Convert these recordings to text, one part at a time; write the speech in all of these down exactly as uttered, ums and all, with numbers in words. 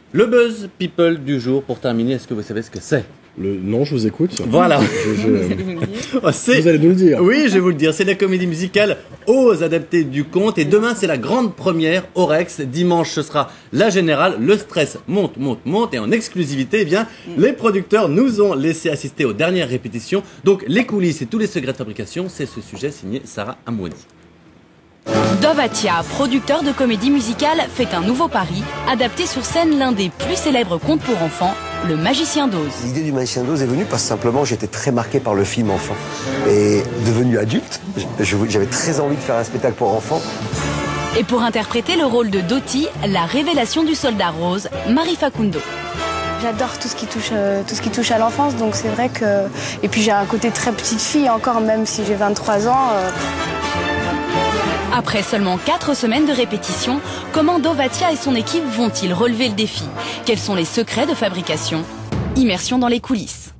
Le buzz people du jour, pour terminer, est-ce que vous savez ce que c'est? Le... Non, je vous écoute. Voilà. Je, je... Vous allez nous le dire. Oh, vous allez nous le dire. Oui, je vais vous le dire. C'est la comédie musicale Ose, adaptée du conte. Et demain, c'est la grande première au Rex. Dimanche, ce sera la générale. Le stress monte, monte, monte. Et en exclusivité, eh bien, mm. les producteurs nous ont laissé assister aux dernières répétitions. Donc, les coulisses et tous les secrets de fabrication, c'est ce sujet signé Sarah Amouani. Dovatia, producteur de comédie musicale, fait un nouveau pari, adapté sur scène l'un des plus célèbres contes pour enfants, Le Magicien d'Oz. L'idée du Magicien d'Oz est venue parce que simplement j'étais très marqué par le film enfant. Et devenu adulte, j'avais très envie de faire un spectacle pour enfants. Et pour interpréter le rôle de Dottie, la révélation du soldat rose, Marie Facundo. J'adore tout ce qui touche, euh, tout ce qui touche à l'enfance, donc c'est vrai que... Et puis j'ai un côté très petite fille encore, même si j'ai vingt-trois ans. Euh... Après seulement quatre semaines de répétition, comment Dovatia et son équipe vont-ils relever le défi? Quels sont les secrets de fabrication? Immersion dans les coulisses.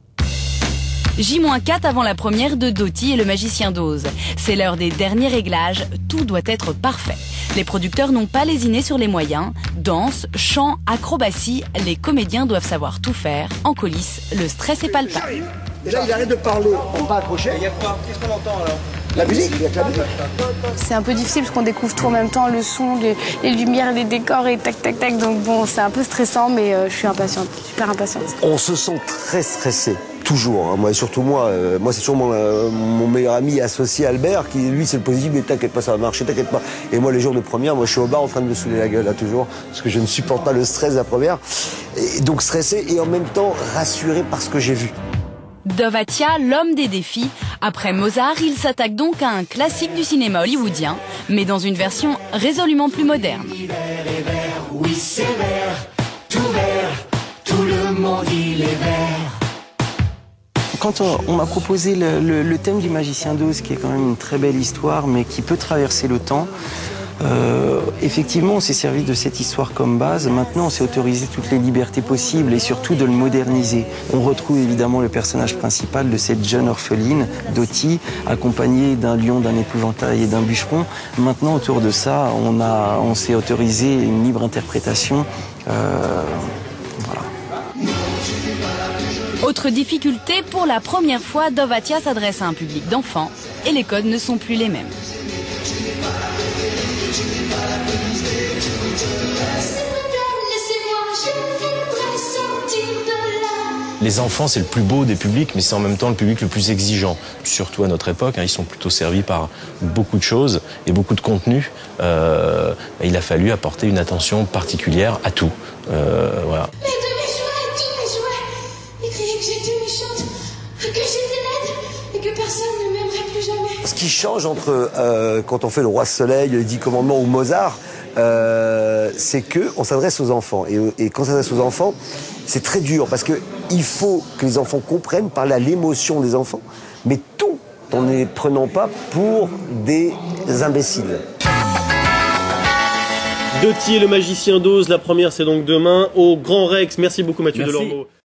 J quatre avant la première de Dottie et le Magicien d'Oz. C'est l'heure des derniers réglages, tout doit être parfait. Les producteurs n'ont pas lésiné sur les moyens. Danse, chant, acrobatie, les comédiens doivent savoir tout faire. En coulisses, le stress est palpable. Déjà, il arrête de parler, on va accrocher. Il y a quoi? Qu'est-ce qu'on entend alors? La musique, il y a que la musique. C'est un peu difficile parce qu'on découvre tout en même temps, le son, les, les lumières, les décors et tac tac tac. Donc bon, c'est un peu stressant, mais euh, je suis impatiente, super impatiente. On se sent très stressé, toujours. Hein. Moi, surtout moi, euh, moi c'est toujours mon, euh, mon meilleur ami associé Albert, qui lui c'est le positif, mais t'inquiète pas, ça va marcher, t'inquiète pas. Et moi les jours de première, moi je suis au bar en train de me saouler la gueule là toujours, parce que je ne supporte pas le stress de la première. Et donc stressé et en même temps rassuré par ce que j'ai vu. Dovatia, l'homme des défis. Après Mozart, il s'attaque donc à un classique du cinéma hollywoodien, mais dans une version résolument plus moderne. Oui, c'est vert, tout vert, tout le monde il est vert. Quand on, on m'a proposé le, le, le thème du Magicien d'Oz, qui est quand même une très belle histoire, mais qui peut traverser le temps, Euh, effectivement, on s'est servi de cette histoire comme base. Maintenant, on s'est autorisé toutes les libertés possibles et surtout de le moderniser. On retrouve évidemment le personnage principal de cette jeune orpheline, Dottie, accompagnée d'un lion, d'un épouvantail et d'un bûcheron. Maintenant, autour de ça, on, a, on s'est autorisé une libre interprétation. Euh, voilà. Autre difficulté, pour la première fois, Dovatia s'adresse à un public d'enfants et les codes ne sont plus les mêmes. Les enfants, c'est le plus beau des publics, mais c'est en même temps le public le plus exigeant. Surtout à notre époque, hein, ils sont plutôt servis par beaucoup de choses et beaucoup de contenu. Euh, il a fallu apporter une attention particulière à tout. Euh, voilà. Mais de mes jouets, tous mes jouets. Ils criaient que j'étais méchante, que j'étais laide et que personne ne m'aimerait plus jamais. Ce qui change entre euh, quand on fait le Roi Soleil, les Dix Commandements ou Mozart, euh, c'est que on s'adresse aux enfants. Et, et quand on s'adresse aux enfants, c'est très dur parce que il faut que les enfants comprennent, parler à l'émotion des enfants, mais tout en ne les prenant pas pour des imbéciles. Dottie et le Magicien d'Oz, la première c'est donc demain au Grand Rex. Merci beaucoup Mathieu Merci. Delormeau.